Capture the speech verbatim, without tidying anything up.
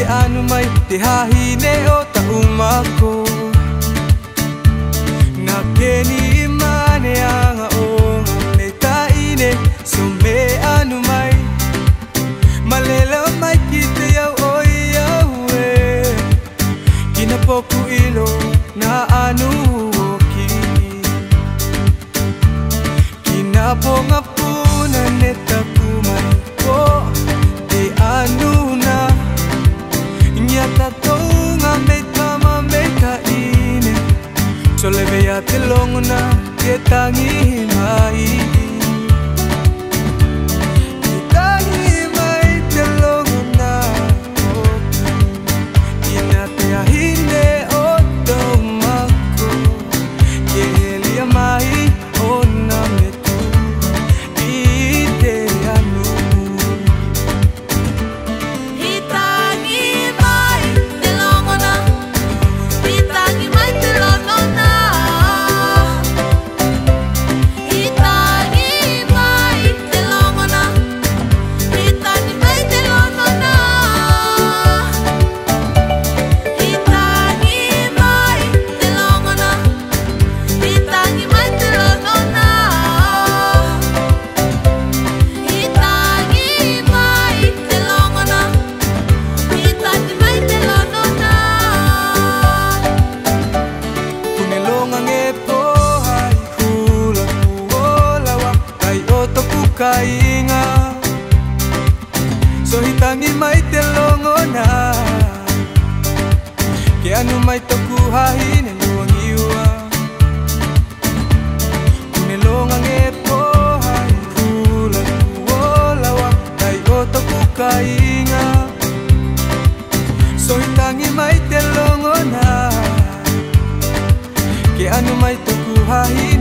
anu mai te hahine o ta umako. Na keni imane anga o me taine so me anu mai malela mai kite yau oi yau e kina poku ilo na anu oki kina ponga puna neta kumai ko te anu na nyata tonga me tama me taine so le vea te longona ke tangi mai. Kainga so hitangi mai te longona ke anu mai toku hahine luangiwa kune longa nge pohai kula kuolawa kai o toku kainga so hitangi mai te longona ke anu mai toku hahine